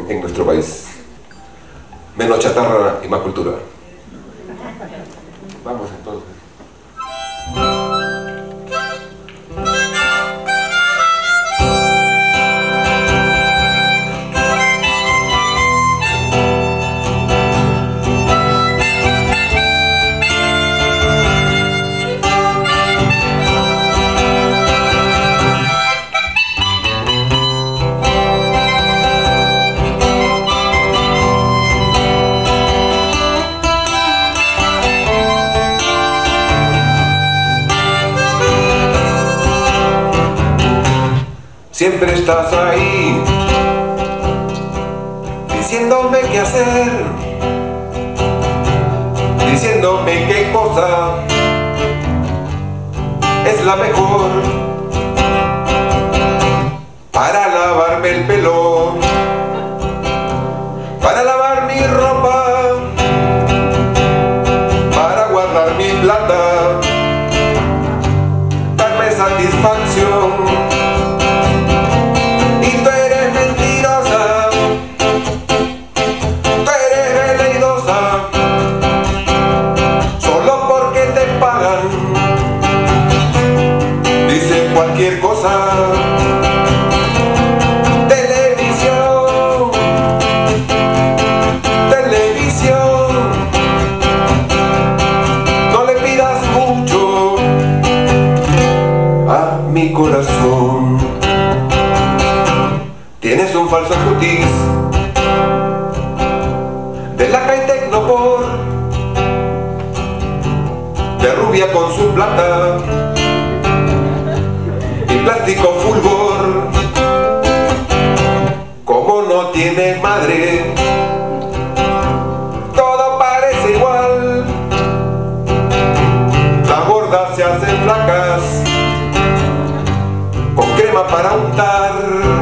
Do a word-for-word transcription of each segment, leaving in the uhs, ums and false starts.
en, en nuestro país. Menos chatarra y más cultura. Vamos entonces. Siempre estás ahí, diciéndome qué hacer, diciéndome qué cosa es la mejor para lavarme el pelo, para lavar mi ropa, para guardar mi plata, darme satisfacción. Cualquier cosa, televisión, televisión, no le pidas mucho a mi corazón. Tienes un falso cutis de Laca y Tecnopor, de rubia con su plata, plástico fulgor, como no tiene madre, todo parece igual. Las gordas se hacen flacas con crema para untar,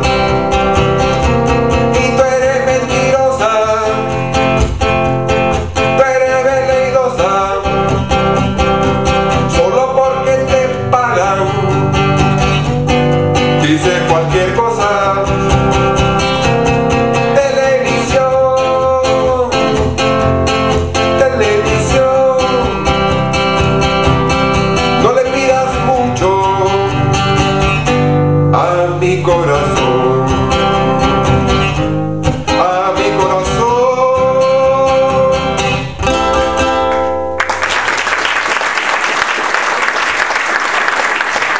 y tú eres mentirosa, tú eres veleidosa, solo porque te pagan. Dice cualquier cosa, televisión, televisión, no le pidas mucho a mi corazón.